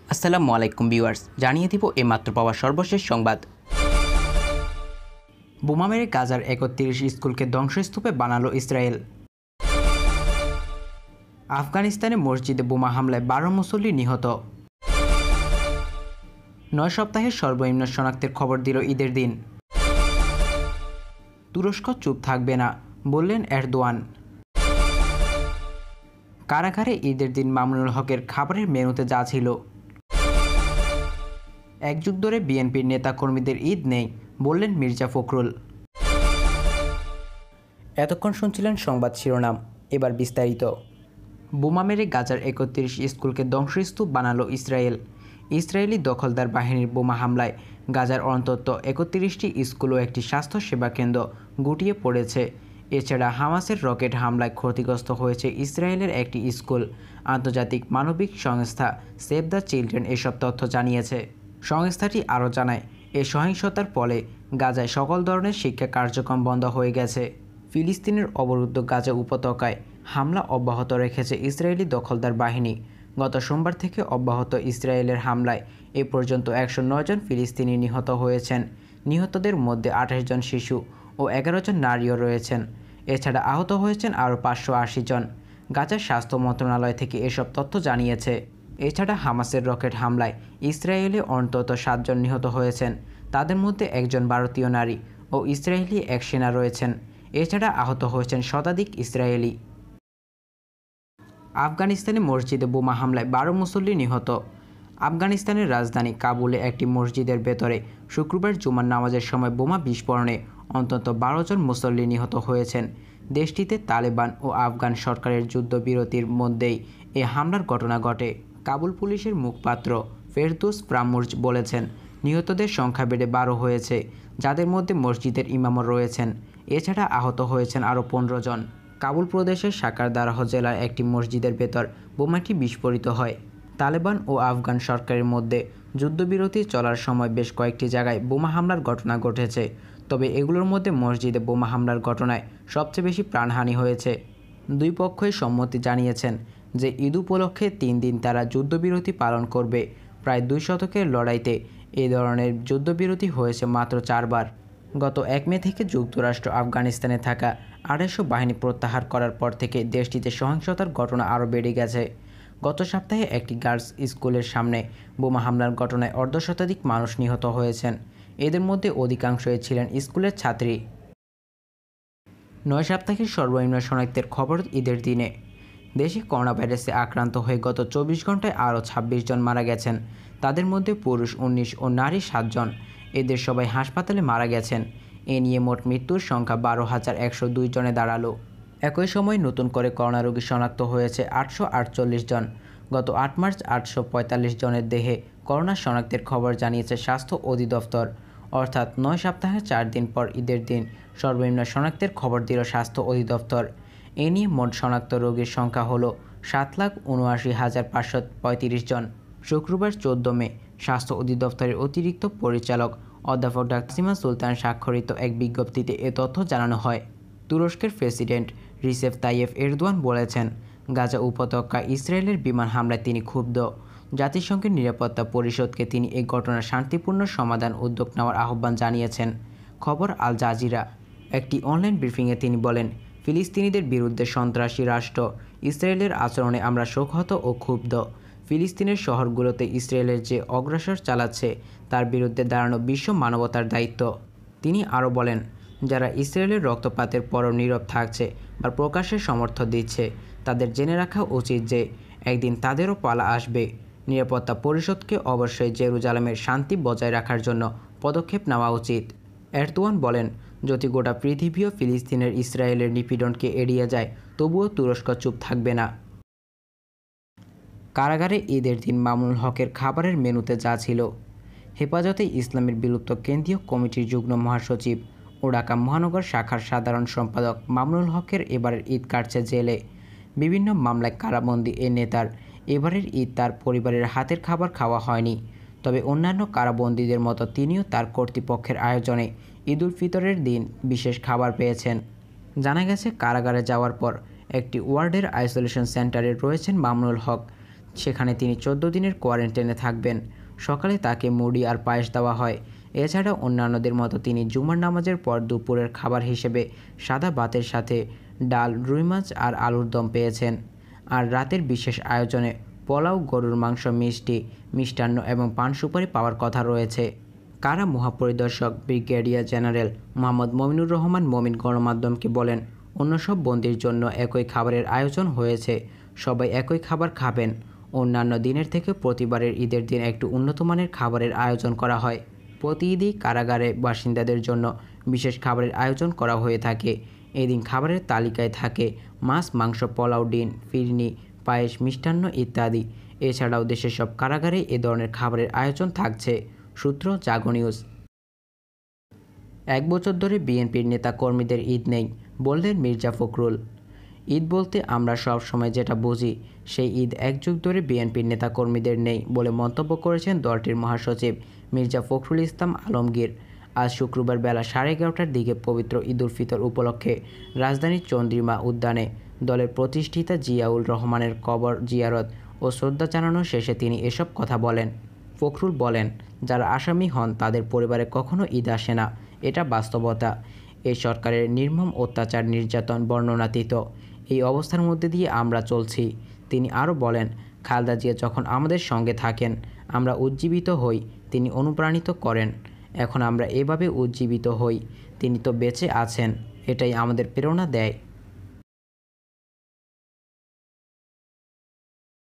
আসসালামু আলাইকুম ভিউয়ার্স, জানিয়ে দিব এইমাত্র পাওয়া সর্বশেষ সংবাদ। বোমা মেরে গাজার ৩১ স্কুলকে ধ্বংসস্তূপে বানালো ইসরায়েল। আফগানিস্তানে মসজিদে বোমা হামলায় ১২ মুসল্লি নিহত। ৯ সপ্তাহের সর্বনিম্ন শনাক্তের খবর দিল ঈদের দিন। তুরস্ক চুপ থাকবে না, বললেন এরদোয়ান। কারাগারে ঈদের দিন মামুনুল হকের খাবারের মেনুতে যা ছিল। এক যুগ ধরে বিএনপির নেতাকর্মীদের ঈদ নেই, বললেন মির্জা ফখরুল। এতক্ষণ শুনছিলেন সংবাদ শিরোনাম, এবার বিস্তারিত। বোমা মেরে গাজার ৩১ স্কুলকে ধ্বংসস্তূপ বানালো ইসরায়েল। ইসরায়েলি দখলদার বাহিনীর বোমা হামলায় গাজার অন্তত ৩১টি স্কুল ও একটি স্বাস্থ্যসেবা কেন্দ্র গুটিয়ে পড়েছে। এছাড়া হামাসের রকেট হামলায় ক্ষতিগ্রস্ত হয়েছে ইসরায়েলের একটি স্কুল। আন্তর্জাতিক মানবিক সংস্থা সেভ দ্য চিলড্রেন এসব তথ্য জানিয়েছে। সংস্থাটি আরও জানায়, এই সহিংসতার ফলে গাজায় সকল ধরনের শিক্ষা কার্যক্রম বন্ধ হয়ে গেছে। ফিলিস্তিনের অবরুদ্ধ গাজা উপত্যকায় হামলা অব্যাহত রেখেছে ইসরায়েলি দখলদার বাহিনী। গত সোমবার থেকে অব্যাহত ইসরায়েলের হামলায় এ পর্যন্ত ১০৯ জন ফিলিস্তিনি নিহত হয়েছেন। নিহতদের মধ্যে ২৮ জন শিশু ও ১১ জন নারীও রয়েছেন। এছাড়া আহত হয়েছেন আরও ৫৮০ জন। গাজার স্বাস্থ্য মন্ত্রণালয় থেকে এসব তথ্য জানিয়েছে। এছাড়া হামাসের রকেট হামলায় ইসরায়েলে অন্তত ৭ জন নিহত হয়েছেন। তাদের মধ্যে একজন ভারতীয় নারী ও ইসরায়েলি এক সেনা রয়েছেন। এছাড়া আহত হয়েছেন শতাধিক ইসরায়েলি। আফগানিস্তানে মসজিদে বোমা হামলায় ১২ মুসল্লি নিহত। আফগানিস্তানের রাজধানী কাবুলে একটি মসজিদের ভেতরে শুক্রবার জুমার নামাজের সময় বোমা বিস্ফোরণে অন্তত ১২ জন মুসল্লি নিহত হয়েছেন। দেশটিতে তালেবান ও আফগান সরকারের যুদ্ধবিরতির মধ্যেই এ হামলার ঘটনা ঘটে। কাবুল পুলিশের মুখপাত্র ফেরদৌস প্রামুর্জ বলেছেন, নিহতদের সংখ্যা বেড়ে ১২ হয়েছে, যাদের মধ্যে মসজিদের ইমামও রয়েছেন। এছাড়া আহত হয়েছেন আরও ১৫ জন। কাবুল প্রদেশের সাকারদারাহ জেলার একটি মসজিদের ভেতর বোমাটি বিস্ফোরিত হয়। তালেবান ও আফগান সরকারের মধ্যে যুদ্ধবিরতি চলার সময় বেশ কয়েকটি জায়গায় বোমা হামলার ঘটনা ঘটেছে, তবে এগুলোর মধ্যে মসজিদে বোমা হামলার ঘটনায় সবচেয়ে বেশি প্রাণহানি হয়েছে। দুই পক্ষই সম্মতি জানিয়েছেন যে ঈদ উপলক্ষে ৩ দিন তারা যুদ্ধবিরতি পালন করবে। প্রায় ২ শতকের লড়াইতে এই ধরনের যুদ্ধবিরতি হয়েছে মাত্র ৪ বার। গত ১ মে থেকে যুক্তরাষ্ট্র আফগানিস্তানে থাকা ২৫০ বাহিনী প্রত্যাহার করার পর থেকে দেশটিতে সহিংসতার ঘটনা আরও বেড়ে গেছে। গত সপ্তাহে একটি গার্লস স্কুলের সামনে বোমা হামলার ঘটনায় অর্ধশতাধিক মানুষ নিহত হয়েছেন। এদের মধ্যে অধিকাংশই ছিলেন স্কুলের ছাত্রী। ৯ সপ্তাহের সর্বনিম্ন শনাক্তের খবর ঈদের দিনে। দেশে করোনা ভাইরাসে আক্রান্ত হয়ে গত ২৪ ঘন্টায় আরও ২৬ জন মারা গেছেন। তাদের মধ্যে পুরুষ ১৯ ও নারী ৭ জন। এদের সবাই হাসপাতালে মারা গেছেন। এ নিয়ে মোট মৃত্যুর সংখ্যা ১২,১০২ জনে দাঁড়ালো। একই সময় নতুন করে করোনা রোগী শনাক্ত হয়েছে ৮৪৮ জন। গত ৮ মার্চ ৮৪৫ জনের দেহে করোনা শনাক্তের খবর জানিয়েছে স্বাস্থ্য অধিদপ্তর। অর্থাৎ ৯ সপ্তাহে ৪ দিন পর ঈদের দিন সর্বনিম্ন শনাক্তের খবর দিল স্বাস্থ্য অধিদপ্তর। এ নিয়ে মোট শনাক্ত রোগীর সংখ্যা হল ৭,৭৯,৫৩৫ জন। শুক্রবার ১৪ মে স্বাস্থ্য অধিদপ্তরের অতিরিক্ত পরিচালক অধ্যাপক ডাক্তার সিমা সুলতান স্বাক্ষরিত এক বিজ্ঞপ্তিতে এ তথ্য জানানো হয়। তুরস্কের প্রেসিডেন্ট রিসেপ তাইয়েপ এরদোয়ান বলেছেন, গাজা উপত্যকা ইসরায়েলের বিমান হামলায় তিনি ক্ষুব্ধ। জাতিসংঘের নিরাপত্তা পরিষদকে তিনি এই ঘটনার শান্তিপূর্ণ সমাধান উদ্যোগ নেওয়ার আহ্বান জানিয়েছেন। খবর আল জাজিরা। একটি অনলাইন ব্রিফিংয়ে তিনি বলেন, ফিলিস্তিনিদের বিরুদ্ধে সন্ত্রাসী রাষ্ট্র ইসরায়েলের আচরণে আমরা শোকাহত ও ক্ষুব্ধ। ফিলিস্তিনের শহরগুলোতে ইসরায়েলের যে অগ্রাসর চালাচ্ছে তার বিরুদ্ধে দাঁড়ানো বিশ্ব মানবতার দায়িত্ব। তিনি আরও বলেন, যারা ইসরায়েলের রক্তপাতের পরও নীরব থাকছে বা প্রকাশ্যে সমর্থন দিচ্ছে, তাদের জেনে রাখা উচিত যে একদিন তাদেরও পালা আসবে। নিরাপত্তা পরিষদকে অবশ্যই জেরুজালেমের শান্তি বজায় রাখার জন্য পদক্ষেপ নেওয়া উচিত। এরদোয়ান বলেন, যদি গোটা পৃথিবীও ফিলিস্তিনের ইসরায়েলের নিপীড়নকে এড়িয়ে যায়, তবুও তুরস্ক চুপ থাকবে না। কারাগারে ঈদের দিন মামুনুল হকের খাবারের মেনুতে যা ছিল। হেফাজতে ইসলামের বিলুপ্ত কেন্দ্রীয় কমিটির যুগ্ম মহাসচিব ও ঢাকা মহানগর শাখার সাধারণ সম্পাদক মামুনুল হকের এবারের ঈদ কাটছে জেলে। বিভিন্ন মামলায় কারাবন্দী এ নেতার এবারের ঈদ তার পরিবারের হাতের খাবার খাওয়া হয়নি। তবে অন্যান্য কারাবন্দীদের মতো তিনিও তার কর্তৃপক্ষের আয়োজনে ঈদ উল ফিতরের দিন বিশেষ খাবার পেয়েছেন। জানা গেছে, কারাগারে যাওয়ার পর একটি ওয়ার্ডের আইসোলেশন সেন্টারে রয়েছেন মামুনুল হক। সেখানে তিনি 14 দিনের কোয়ারেন্টাইনে থাকবেন। সকালে তাকে মুড়ি আর পায়েস দেওয়া হয়। এছাড়া অন্যান্যদের মতো তিনি জুমার নামাজের পর দুপুরের খাবার হিসেবে সাদা ভাতের সাথে ডাল, রুই মাছ আর আলুর দম পেয়েছেন। আর রাতের বিশেষ আয়োজনে পোলাও, গরুর মাংস, মিষ্টি, মিষ্টান্ন এবং পান সুপারি পাওয়ার কথা রয়েছে। কারা মহাপরিদর্শক ব্রিগেডিয়ার জেনারেল মোহাম্মদ মমিনুর রহমান মমিন গণমাধ্যমকে বলেন, অন্য সব বন্দীর জন্য একই খাবারের আয়োজন হয়েছে, সবাই একই খাবার খাবেন। অন্যান্য দিনের থেকে প্রতিবারের ঈদের দিন একটু উন্নত মানের খাবারের আয়োজন করা হয়। প্রতি ঈদই কারাগারে বাসিন্দাদের জন্য বিশেষ খাবারের আয়োজন করা হয়ে থাকে। এদিন খাবারের তালিকায় থাকে মাছ, মাংস, পোলাও, ডিম, ফিরনি, পায়েস, মিষ্টান্ন ইত্যাদি। এছাড়াও দেশের সব কারাগারে এ ধরনের খাবারের আয়োজন থাকছে। সূত্র জাগো নিউজ। 1 বছর ধরে বিএনপির নেতা কর্মীদের ঈদ নেই, বললেন মির্জা ফখরুল। ঈদ বলতে আমরা সব সময় যেটা বুঝি, সেই ঈদ 1 যুগ ধরে বিএনপির নেতা কর্মীদের নেই বলে মন্তব্য করেছেন দলটির মহাসচিব মির্জা ফখরুল ইসলাম আলমগীর। আজ শুক্রবার বেলা 11:30টার দিকে পবিত্র ঈদ উল ফিতর উপলক্ষে রাজধানীর চন্দ্রিমা উদ্যানে দলের প্রতিষ্ঠাতা জিয়াউর রহমানের কবর জিয়ারত ও শ্রদ্ধা জানানো শেষে তিনি এসব কথা বলেন। ফখরুল বলেন, যারা আসামি হন তাদের পরিবারে কখনো ঈদ আসে না, এটা বাস্তবতা। এই সরকারের নির্মম অত্যাচার, নির্যাতন বর্ণনাতীত। এই অবস্থার মধ্যে দিয়ে আমরা চলছি। তিনি আরও বলেন, খালেদা জিয়া যখন আমাদের সঙ্গে থাকেন আমরা উজ্জীবিত হই, তিনি অনুপ্রাণিত করেন। এখন আমরা এভাবে উজ্জীবিত হই, তিনি তো বেঁচে আছেন, এটাই আমাদের প্রেরণা দেয়।